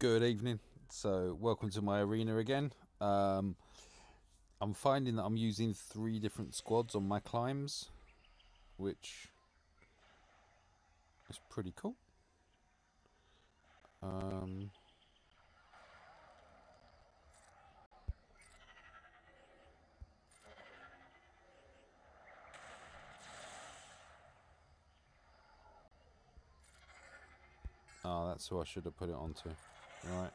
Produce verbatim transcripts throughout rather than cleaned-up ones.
Good evening. So, welcome to my arena again. Um, I'm finding that I'm using three different squads on my climbs, which is pretty cool. Um, oh, that's who I should have put it onto. Right.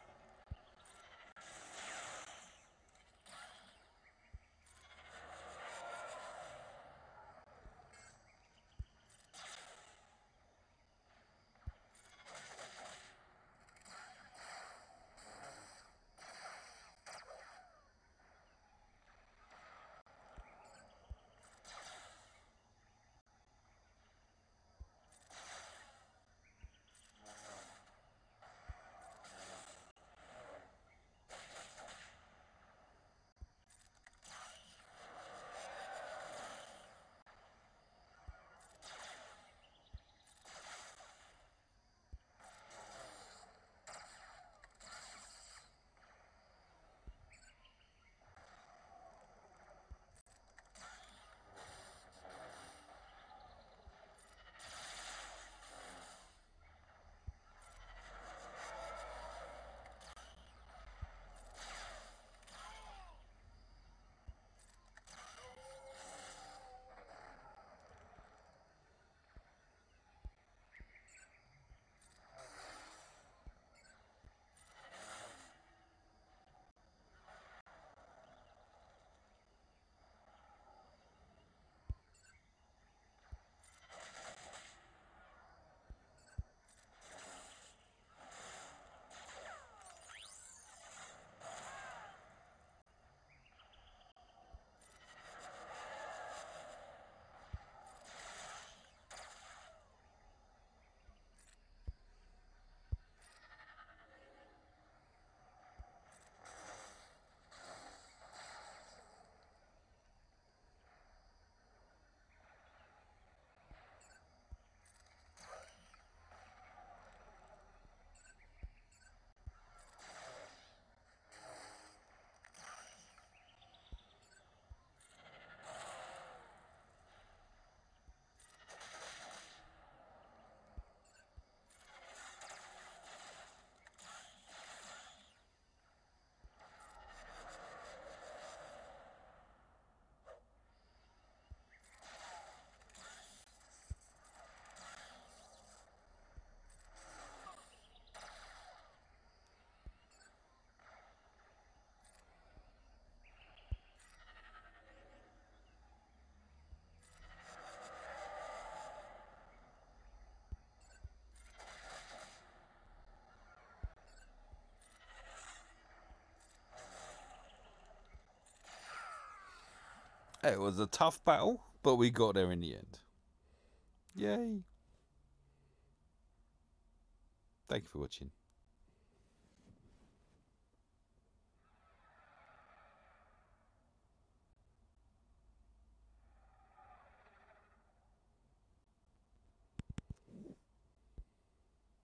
It was a tough battle, but we got there in the end. Yay! Thank you for watching.